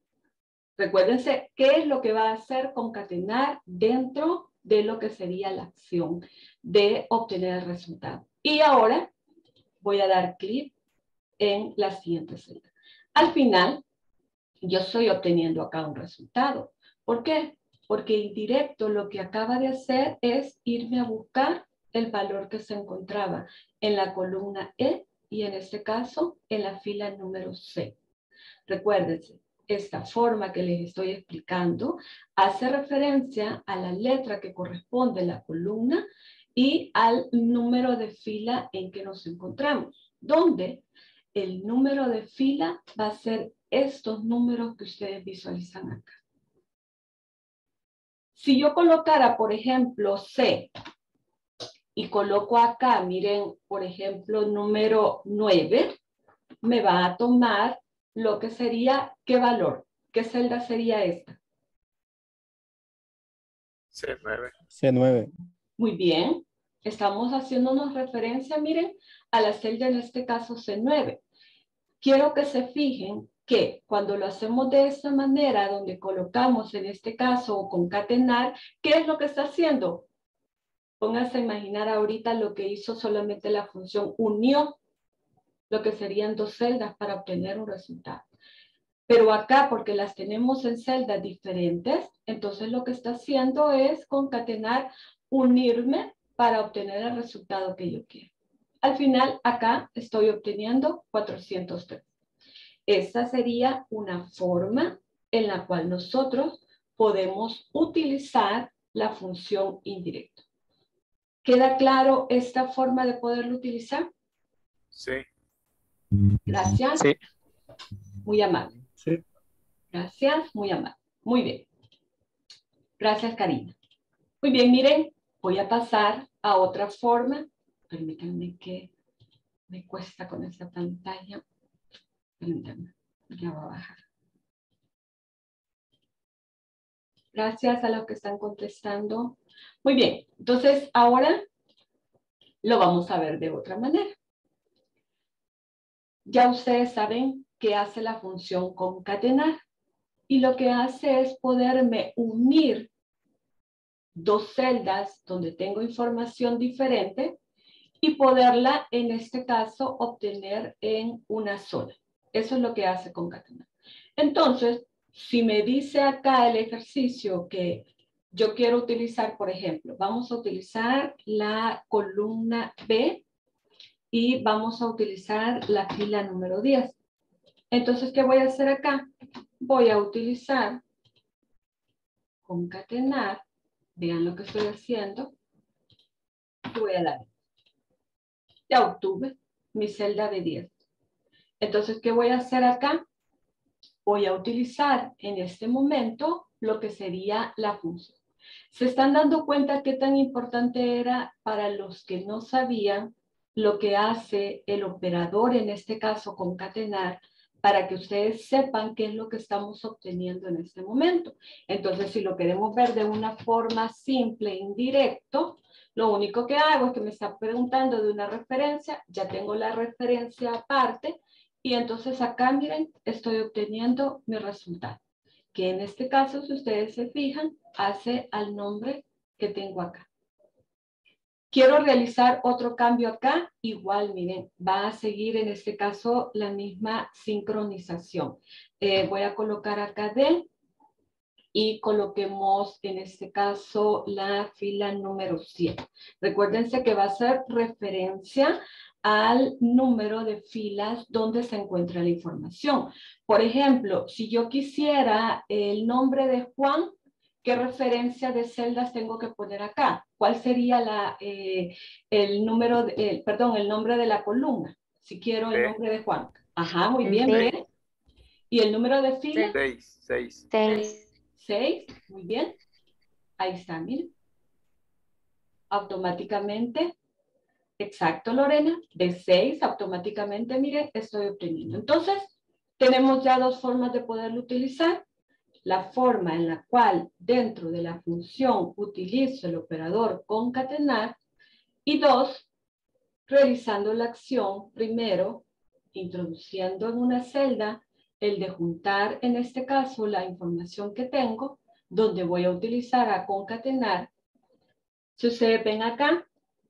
Recuérdense qué es lo que va a hacer concatenar dentro de lo que sería la acción de obtener el resultado. Y ahora voy a dar clic en la siguiente celda. Al final, yo estoy obteniendo acá un resultado. ¿Por qué? Porque indirecto lo que acaba de hacer es irme a buscar el valor que se encontraba en la columna E y en este caso en la fila número C. Recuérdense, esta forma que les estoy explicando hace referencia a la letra que corresponde a la columna y al número de fila en que nos encontramos, donde el número de fila va a ser estos números que ustedes visualizan acá. Si yo colocara, por ejemplo, C y coloco acá, miren, por ejemplo, número nueve, me va a tomar lo que sería, ¿qué valor? ¿Qué celda sería esta? C nueve. C nueve. Muy bien. Estamos haciéndonos referencia, miren, a la celda en este caso C nueve. Quiero que se fijen que cuando lo hacemos de esta manera, donde colocamos en este caso concatenar, ¿qué es lo que está haciendo? Pónganse a imaginar ahorita lo que hizo solamente la función unió, lo que serían dos celdas para obtener un resultado. Pero acá, porque las tenemos en celdas diferentes, entonces lo que está haciendo es concatenar, unirme para obtener el resultado que yo quiero. Al final, acá estoy obteniendo cuatrocientos tres. Esta sería una forma en la cual nosotros podemos utilizar la función indirecta. ¿Queda claro esta forma de poderlo utilizar? Sí. Gracias. Sí. Muy amable. Sí. Gracias, muy amable. Muy bien. Gracias, Karina. Muy bien, miren, voy a pasar a otra forma. Permítanme que me cuesta con esta pantalla. Permítanme, ya va a bajar. Gracias a los que están contestando. Muy bien, entonces ahora lo vamos a ver de otra manera. Ya ustedes saben qué hace la función concatenar. Y lo que hace es poderme unir dos celdas donde tengo información diferente y poderla, en este caso, obtener en una sola. Eso es lo que hace concatenar. Entonces, si me dice acá el ejercicio que yo quiero utilizar, por ejemplo, vamos a utilizar la columna B y vamos a utilizar la fila número diez. Entonces, ¿qué voy a hacer acá? Voy a utilizar concatenar. Vean lo que estoy haciendo. Y voy a dar. Ya obtuve mi celda de diez. Entonces, ¿qué voy a hacer acá? Voy a utilizar en este momento lo que sería la función. ¿Se están dando cuenta qué tan importante era para los que no sabían lo que hace el operador, en este caso concatenar, para que ustedes sepan qué es lo que estamos obteniendo en este momento. Entonces, si lo queremos ver de una forma simple e indirecto, lo único que hago es que me está preguntando de una referencia, ya tengo la referencia aparte, y entonces acá, miren, estoy obteniendo mi resultado, que en este caso, si ustedes se fijan, hace al nombre que tengo acá. Quiero realizar otro cambio acá, igual, miren, va a seguir en este caso la misma sincronización. Eh, voy a colocar acá D y coloquemos en este caso la fila número siete. Recuérdense que va a ser referencia al número de filas donde se encuentra la información. Por ejemplo, si yo quisiera el nombre de Juan, ¿qué referencia de celdas tengo que poner acá? ¿Cuál sería la, eh, el número, de, eh, perdón, el nombre de la columna? Si quiero el nombre de Juan. Ajá, muy bien, bien. ¿Y el número de fila? Seis, seis. Seis. Seis, muy bien. Ahí está, miren. Automáticamente, exacto, Lorena, de seis, automáticamente, miren, estoy obteniendo. Entonces, tenemos ya dos formas de poderlo utilizar. La forma en la cual dentro de la función utilizo el operador concatenar y dos, realizando la acción primero, introduciendo en una celda el de juntar en este caso la información que tengo, donde voy a utilizar a concatenar. Si ustedes ven acá,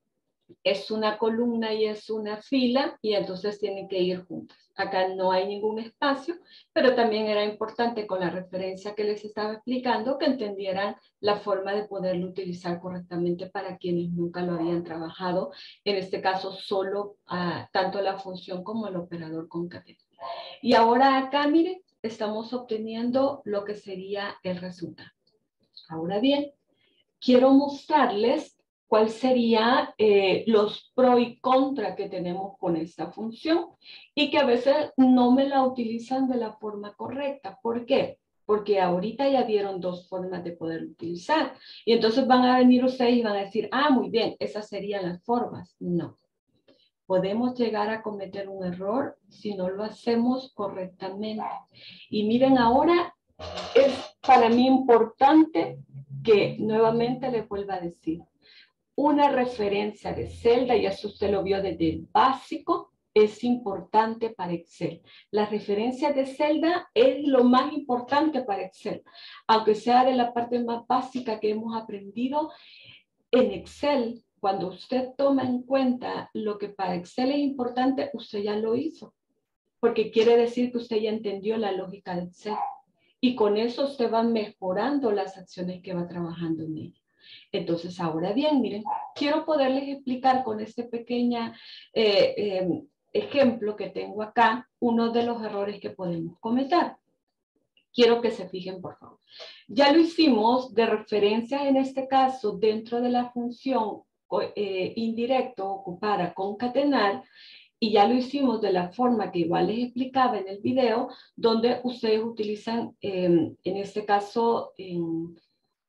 es una columna y es una fila y entonces tienen que ir juntas. Acá no hay ningún espacio, pero también era importante con la referencia que les estaba explicando que entendieran la forma de poderlo utilizar correctamente para quienes nunca lo habían trabajado. En este caso, solo uh, tanto la función como el operador concatenar. Y ahora acá, miren, estamos obteniendo lo que sería el resultado. Ahora bien, quiero mostrarles cuál sería eh, los pro y contra que tenemos con esta función y que a veces no me la utilizan de la forma correcta. ¿Por qué? Porque ahorita ya vieron dos formas de poder utilizar y entonces van a venir ustedes y van a decir, ah, muy bien, esas serían las formas. No. Podemos llegar a cometer un error si no lo hacemos correctamente. Y miren, ahora es para mí importante que nuevamente les vuelva a decir, una referencia de celda, y eso usted lo vio desde el básico, es importante para Excel. La referencia de celda es lo más importante para Excel. Aunque sea de la parte más básica que hemos aprendido, en Excel, cuando usted toma en cuenta lo que para Excel es importante, usted ya lo hizo. Porque quiere decir que usted ya entendió la lógica de Excel. Y con eso usted va mejorando las acciones que va trabajando en ella. Entonces, ahora bien, miren, quiero poderles explicar con este pequeño eh, eh, ejemplo que tengo acá, uno de los errores que podemos cometer. Quiero que se fijen, por favor. Ya lo hicimos de referencia, en este caso, dentro de la función eh, indirecto ocupada concatenar, y ya lo hicimos de la forma que igual les explicaba en el video, donde ustedes utilizan, eh, en este caso, en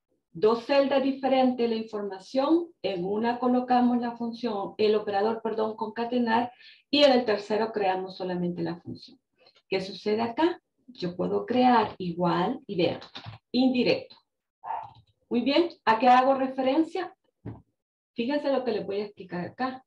dos celdas diferentes la información, en una colocamos la función, el operador, perdón, concatenar, y en el tercero creamos solamente la función. ¿Qué sucede acá? Yo puedo crear igual, y vean, indirecto. Muy bien, ¿a qué hago referencia? Fíjense lo que les voy a explicar acá.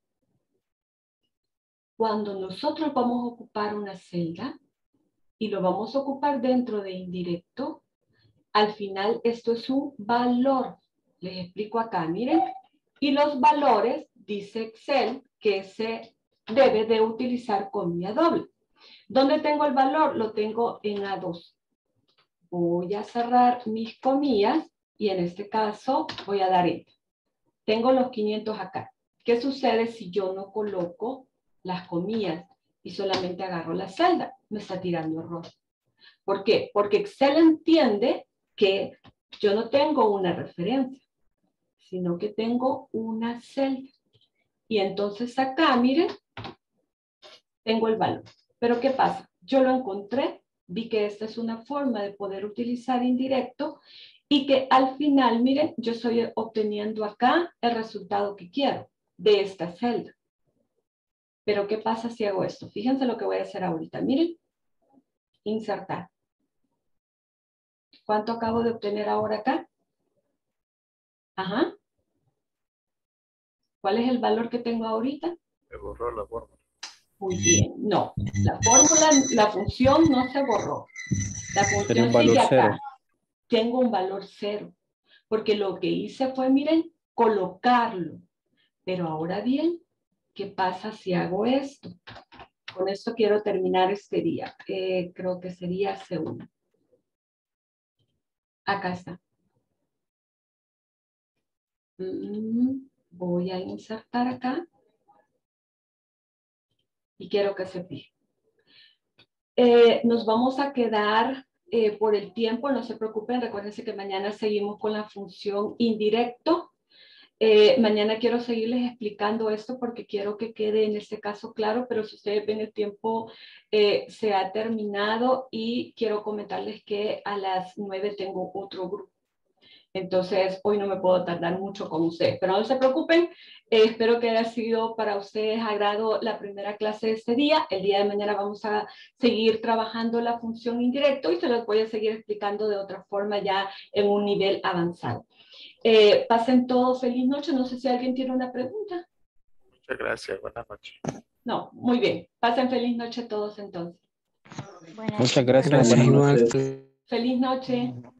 Cuando nosotros vamos a ocupar una celda, y lo vamos a ocupar dentro de indirecto, al final esto es un valor. Les explico acá, miren. Y los valores, dice Excel, que se debe de utilizar comilla doble. ¿Dónde tengo el valor? Lo tengo en A dos. Voy a cerrar mis comillas y en este caso voy a dar Enter. Tengo los quinientos acá. ¿Qué sucede si yo no coloco las comillas y solamente agarro la celda? Me está tirando error. ¿Por qué? Porque Excel entiende que yo no tengo una referencia, sino que tengo una celda. Y entonces acá, miren, tengo el valor. Pero ¿qué pasa? Yo lo encontré, vi que esta es una forma de poder utilizar indirecto y que al final, miren, yo estoy obteniendo acá el resultado que quiero de esta celda. Pero ¿qué pasa si hago esto? Fíjense lo que voy a hacer ahorita. Miren, Insertar. ¿Cuánto acabo de obtener ahora acá? Ajá. ¿Cuál es el valor que tengo ahorita? Se borró la fórmula. Muy bien. No, la fórmula, la función no se borró. La Sería función un valor sigue acá. cero. Tengo un valor cero. Porque lo que hice fue, miren, colocarlo. Pero ahora bien, ¿qué pasa si hago esto? Con esto quiero terminar este día. Eh, creo que sería C uno. Acá está. Mm, voy a insertar acá. Y quiero que se fije. Eh, nos vamos a quedar eh, por el tiempo, no se preocupen, recuérdense que mañana seguimos con la función indirecto. Eh, mañana quiero seguirles explicando esto porque quiero que quede en este caso claro, pero si ustedes ven el tiempo eh, se ha terminado y quiero comentarles que a las nueve tengo otro grupo. Entonces, hoy no me puedo tardar mucho con ustedes, pero no se preocupen. Eh, espero que haya sido para ustedes agrado la primera clase de este día. El día de mañana vamos a seguir trabajando la función indirecto y se los voy a seguir explicando de otra forma ya en un nivel avanzado. Eh, pasen todos feliz noche. No sé si alguien tiene una pregunta. Muchas gracias. Buenas noches. No, muy bien. Pasen feliz noche todos entonces. Muchas gracias. Gracias, Buenas igual. noches. Feliz noche.